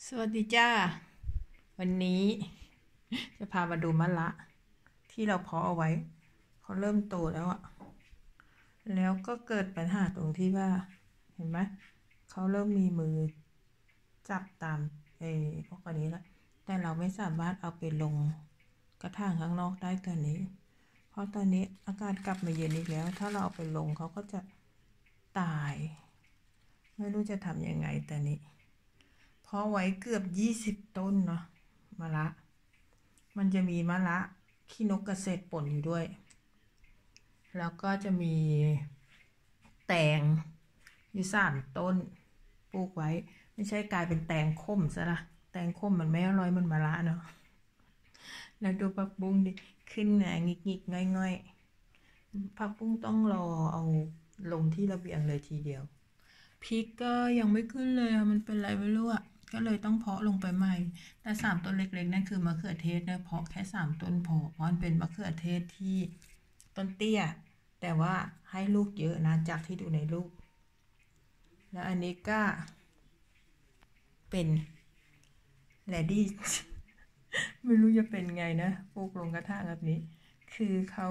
สวัสดีจ้าวันนี้จะพามาดูมะละที่เราเพาะเอาไว้เขาเริ่มโตแล้วอะแล้วก็เกิดปัญหาตรงที่ว่าเห็นไหมเขาเริ่มมีมือจับตามพวกอันนี้แล้วแต่เราไม่สามารถเอาไปลงกระถางข้างนอกได้ตอนนี้เพราะตอนนี้อากาศกลับมาเย็นอีกแล้วถ้าเราเอาไปลงเขาก็จะตายไม่รู้จะทำยังไงตอนนี้เพราะไว้เกือบ20 ต้นเนาะมะละมันจะมีมะละขี้นกกระเสดป่นอยู่ด้วยแล้วก็จะมีแตงอยู่3 ต้นปลูกไว้ไม่ใช่กลายเป็นแตงข้มซะละแตงข้มมันไม่อร่อยมันมะละเนาะแล้วดูผักบุ้งดิขึ้นงิกง่อยผักบุ้งต้องรอเอาลงที่ระเบียงเลยทีเดียวพริกก็ยังไม่ขึ้นเลยมันเป็นไรไม่รู้ก็เลยต้องเพาะลงไปใหม่แต่3 ต้นเล็กๆนั่นคือมะเขือเทศนะเพาะแค่3 ต้นพอเพราะมันเป็นมะเขือเทศที่ต้นเตี้ยแต่ว่าให้ลูกเยอะนะจากที่ดูในลูกแล้วอันนี้ก็เป็นแรดดี้ไม่รู้จะเป็นไงนะปลูกลงกระถางแบบนี้คือเขา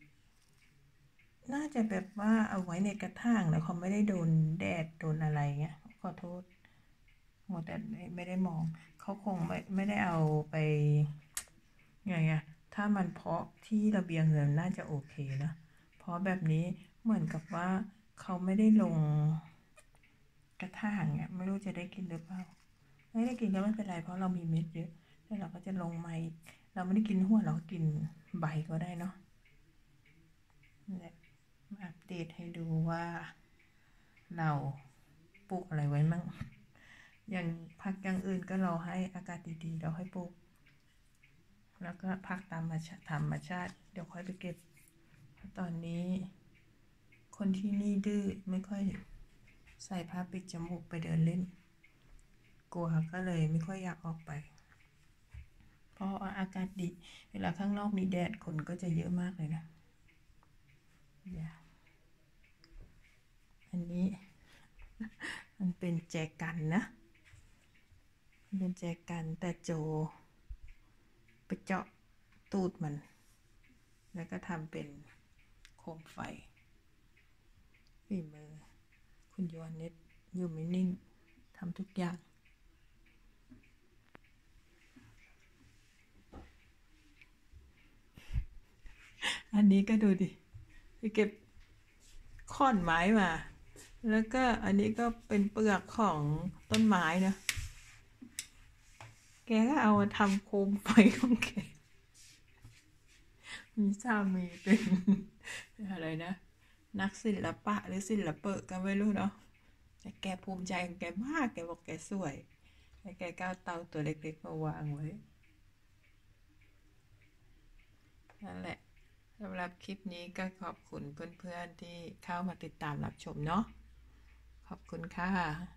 น่าจะแบบว่าเอาไว้ในกระถางแล้วเขาไม่ได้โดนแดดโดนอะไรเงี้ยขอโทษแต่ไม่ได้มองเขาคงไม่ได้เอาไปไงถ้ามันเพาะที่ระเบียงเงินน่าจะโอเคนะเพราะแบบนี้เหมือนกับว่าเขาไม่ได้ลงกระถางเนี่ยไม่รู้จะได้กินหรือเปล่าไม่ได้กินก็ไม่เป็นไรเพราะเรามีเม็ดเยอะแล้วเราก็จะลงไม้เราไม่ได้กินหัวเรากินใบก็ได้เนาะมาอัปเดตให้ดูว่าเราปลูกอะไรไว้มั่งอย่างผักอย่างอื่นก็รอให้อากาศดีๆเราให้ปลูกแล้วก็ผักตามธรรมชาติเดี๋ยวค่อยไปเก็บตอนนี้คนที่นี่ดื้อไม่ค่อยใส่ผ้าปิดจมูกไปเดินเล่นกลัวก็เลยไม่ค่อยอยากออกไปเพราะอากาศดีเวลาข้างนอกมีแดดคนก็จะเยอะมากเลยนะอันนี้มันเป็นแจกันนะเป็นแจกันแต่โจไปเจาะตูดมันแล้วก็ทำเป็นโคมไฟฝีมือคุณโยนเน็ตอยู่ไม่นิ่งทำทุกอย่างอันนี้ก็ดูดิไปเก็บค้อนไม้มาแล้วก็อันนี้ก็เป็นเปลือกของต้นไม้นะแกก็เอามาทำโคมไฟของแกมีสามีเป็นอะไรนะนักศิลปะหรือศิลปะก็ไม่รู้เนาะแต่แกภูมิใจของแกมากแกบอกแกสวยแล้วแกก็เอาเตาตัวเล็กๆมาวางไว้นั่นแหละสำหรับคลิปนี้ก็ขอบคุณเพื่อนๆที่เข้ามาติดตามรับชมเนาะขอบคุณค่ะ